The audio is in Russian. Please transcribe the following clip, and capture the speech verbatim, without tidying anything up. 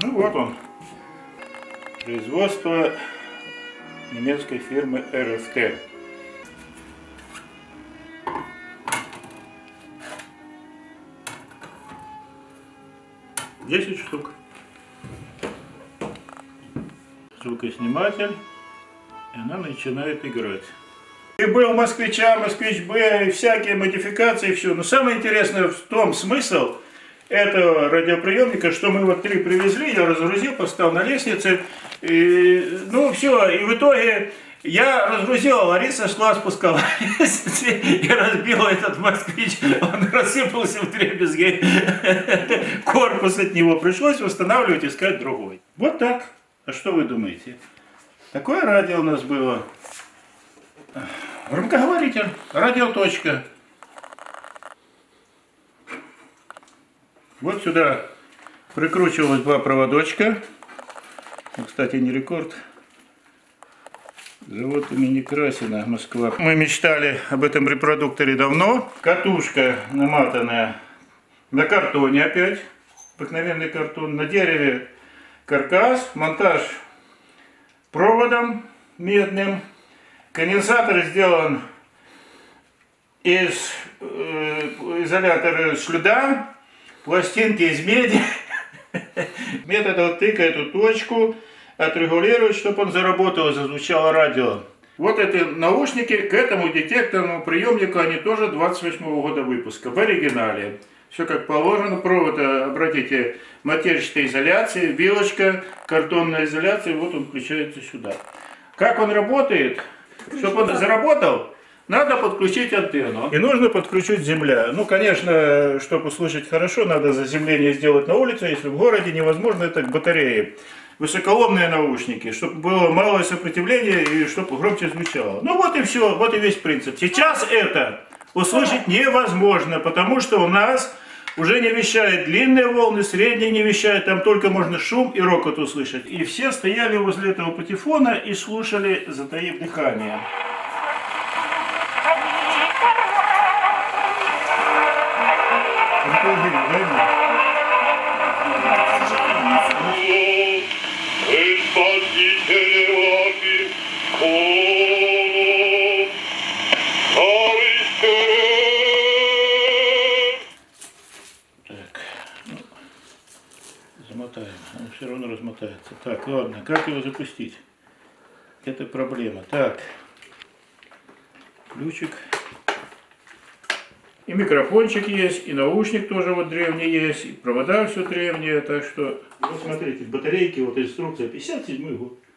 Ну вот он. Производство немецкой фирмы эр эф тэ. десять штук. Звукосниматель. И она начинает играть. И был москвича, москвич Б, и всякие модификации, все. Но самое интересное в том смысл этого радиоприемника, что мы вот три привезли, я разгрузил, поставил на лестнице. И, ну все, и в итоге я разгрузил, а Лариса шла, спускала лестницу и разбила этот москвич. Он рассыпался в дребезги. Корпус от него пришлось восстанавливать, искать другой. Вот так. А что вы думаете? Такое радио у нас было. Громкоговоритель, радиоточка. Вот сюда прикручивалось два проводочка. Кстати, не рекорд. Завод имени Красина, Москва. Мы мечтали об этом репродукторе давно. Катушка наматанная на картоне опять. Обыкновенный картон. На дереве каркас. Монтаж проводом медным. Конденсатор сделан из э, изолятора с льда. Пластинки из меди. Метод вот тыка эту точку, отрегулировать, чтобы он заработал, зазвучало радио. Вот эти наушники к этому детекторному приемнику, они тоже двадцать восьмого года выпуска, в оригинале. Все как положено, провод, обратите, матерчатой изоляции, вилочка, картонная изоляция, вот он включается сюда. Как он работает? Чтобы он заработал, надо подключить антенну. И нужно подключить земля. Ну, конечно, чтобы слышать хорошо, надо заземление сделать на улице. Если в городе невозможно, это к батарее. Высоколобные наушники, чтобы было малое сопротивление и чтобы громче звучало. Ну вот и все, вот и весь принцип. Сейчас это услышать невозможно, потому что у нас уже не вещают длинные волны, средние не вещают, там только можно шум и рокот услышать. И все стояли возле этого патефона и слушали, затаив дыхание. Замотаем, он все равно размотается. Так, ладно, как его запустить? Это проблема. Так, ключик. И микрофончик есть, и наушник тоже вот древний есть, и провода все древние, так что, вот смотрите, батарейки, вот инструкция, пятьдесят седьмой год.